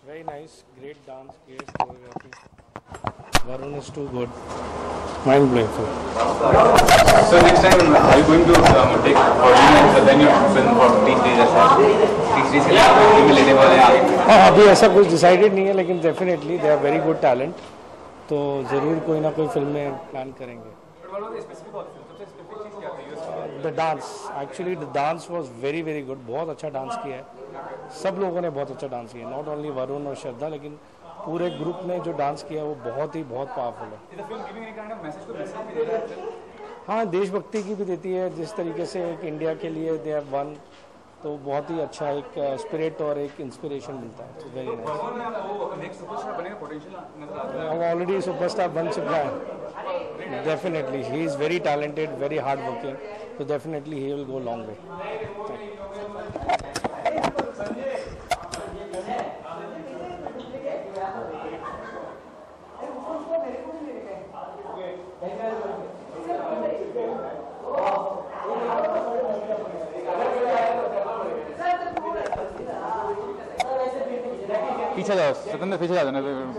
Very nice, great dance, great choreography. Varun is too good. Mind blowing film. So next time, are you going to take 14 and then you film for 3 days ऐसा? 3 days के लिए film लेने वाले हैं? हाँ अभी ऐसा कुछ डिसाइडेड नहीं है लेकिन definitely they are very good talent तो ज़रूर कोई ना कोई फिल्म में प्लान करेंगे. The dance actually the dance was very very good. बहुत अच्छा डांस किया है. सब लोगों ने बहुत अच्छा डांस किया. नॉट ओनली वरुण और श्रद्धा लेकिन पूरे ग्रुप ने जो डांस किया वो बहुत पावरफुल है. हाँ देशभक्ति की भी देती है. जिस तरीके से एक इंडिया के लिए दे हैव वन तो बहुत ही अच्छा एक स्पिरिट और एक इंस्पिरेशन मिलता है. Very nice. ऑलरेडी सुपरस्टार बन चुका है. Definitely he is very talented, very hard working, तो definitely he will go long way. पीछे जाओ, स्वतंत्र पीछे जाओ ना.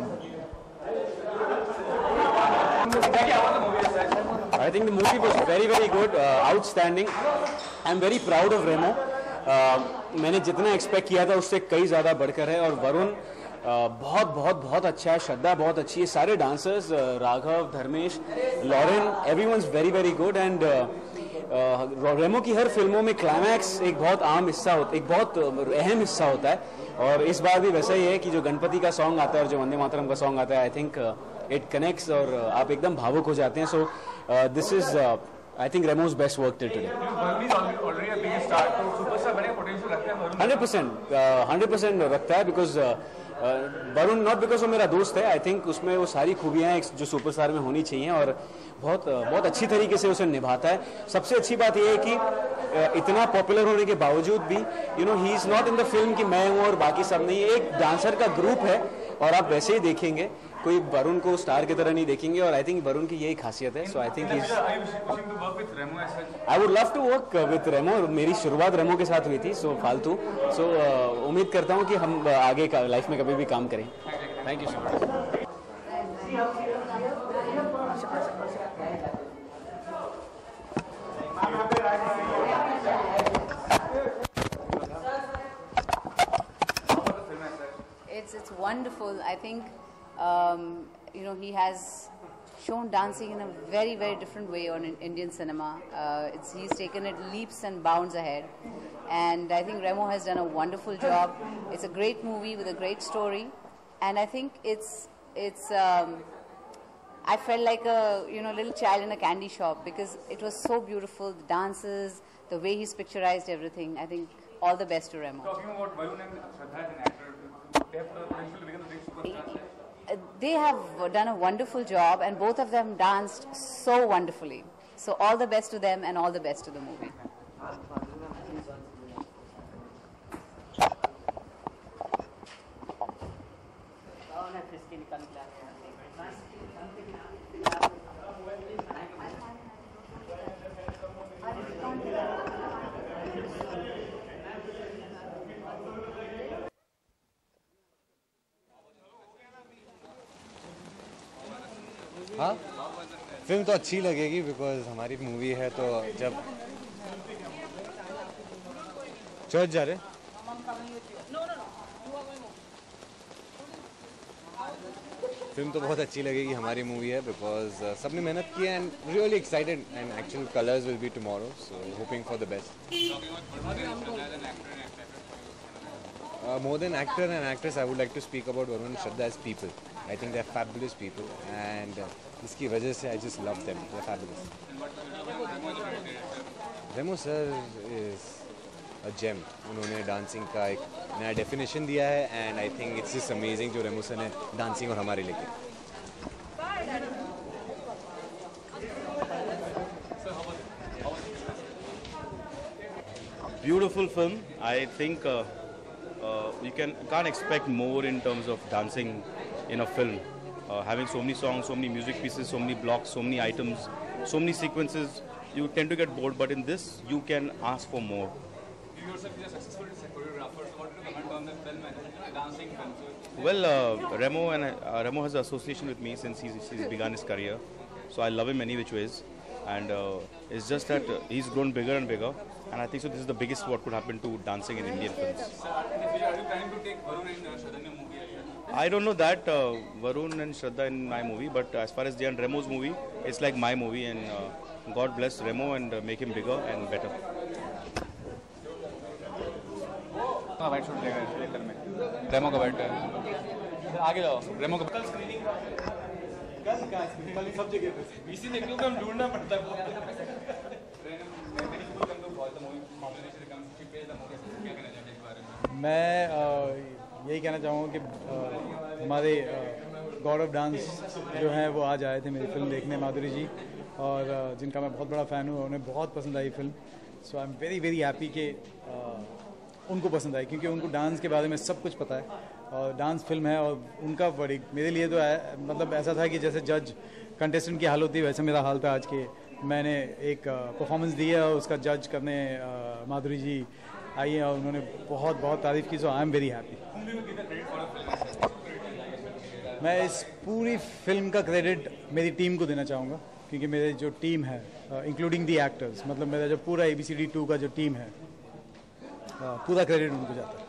I think the movie was very good, outstanding. I'm very proud of Remo. मैंने जितना एक्सपेक्ट किया था उससे कई ज़्यादा बढ़कर है. और वरुण बहुत अच्छा है. श्रद्धा बहुत अच्छी है. सारे dancers Raghav, Dharmesh, Lauren, everyone's very good. And Remo की हर फिल्मों में क्लाइमैक्स एक बहुत आम हिस्सा होता, एक बहुत अहम हिस्सा होता है. और इस बार भी वैसा ही है कि जो गणपति का सॉन्ग आता है और जो वंदे मातरम का सॉन्ग आता है, आई थिंक इट कनेक्ट्स और आप एकदम भावुक हो जाते हैं. So this is I think Remo's best work till today. 100% रखता है. बिकॉज वरुण नॉट बिकॉज वो मेरा दोस्त है. आई थिंक उसमें वो सारी खूबियां हैं जो सुपरस्टार में होनी चाहिए और बहुत अच्छी तरीके से उसे निभाता है. सबसे अच्छी बात यह है कि इतना पॉपुलर होने के बावजूद भी he is not in the film कि मैं हूं और बाकी सब नहीं. एक डांसर का ग्रुप है और आप वैसे ही देखेंगे. कोई वरुण को स्टार की तरह नहीं देखेंगे और आई थिंक वरुण की यही खासियत है. So I think I would love to work with Remo. मेरी शुरुआत रेमो के साथ हुई थी फालतू. उम्मीद करता हूँ कि हम आगे लाइफ में कभी भी काम करें. Thank you so much. It's wonderful. I think he has shown dancing in a very different way on Indian cinema. He's taken it leaps and bounds ahead, and I think Remo has done a wonderful job. It's a great movie with a great story, and I think it's I felt like a little child in a candy shop because it was so beautiful. The dances, the way he's picturized everything. I think all the best to Remo. Talking about Varun and Shraddha as an actor, they have the potential to become great superstars. They have done a wonderful job and both of them danced so wonderfully. So all the best to them and all the best to the movie. हाँ film तो अच्छी लगेगी because हमारी movie है. तो जब church जा रहे फिल्म तो बहुत अच्छी लगेगी. हमारी मूवी है बिकॉज सबने मेहनत की है and really excited and actual Colors will be tomorrow. So hoping for the best. More than actor and actress, I would like to speak about Varun and Shraddha as people. I think they're fabulous people, and इसकी वजह से I just love them. They're fabulous. Remo sir is a gem. उन्होंने dancing का एक नया definition दिया है, and I think it's just amazing जो रेमो सर ने डांसिंग और हमारे लेके. Beautiful film. I think. You can't expect more in terms of dancing in a film. Having so many songs, so many music pieces, so many blocks, so many items, so many sequences, you tend to get bored. But in this, you can ask for more. yourself is a successful choreographer. So what do you comment on the film and dancing film? Well, Remo has an association with me since he's begun his career, so I love him many which ways, and it's just that he's grown bigger and bigger, and I think so this is the biggest what could happen to dancing in Indian films. So are you planning to take Varun and Shraddha in a movie? I don't know that Varun and Shraddha in my movie, but as far as they are in Remo's movie, it's like my movie, and God bless Remo and make him bigger and better. हाँ वाइट शूट देगा theatre में रेमो का white आगे जाओ रेमो का कल स्क्रीनिंग कल सब जगह पे इसी ने क्यों हम ढूंढना पड़ता है मैं यही कहना चाहूँगा कि हमारे गॉड ऑफ डांस जो हैं वो आज आए थे मेरी फिल्म देखने, माधुरी जी, और जिनका मैं बहुत बड़ा फ़ैन हूँ, उन्हें बहुत पसंद आई फिल्म. So I am very very happy कि उनको पसंद आई, क्योंकि उनको डांस के बारे में सब कुछ पता है और डांस फिल्म है. और उनका बड़ी मेरे लिए तो मतलब ऐसा था कि जैसे जज कंटेस्टेंट की हाल होती है वैसे मेरा हाल था आज के. मैंने एक परफॉर्मेंस दी है और उसका जज करने माधुरी जी आई हैं और उन्होंने बहुत बहुत तारीफ़ की. So I am very happy. मैं इस पूरी फिल्म का क्रेडिट मेरी टीम को देना चाहूँगा, क्योंकि मेरे जो टीम है इंक्लूडिंग दी एक्टर्स, मतलब मेरा जो पूरा ABCD 2 का जो टीम है, पूरा क्रेडिट उनको जाता है.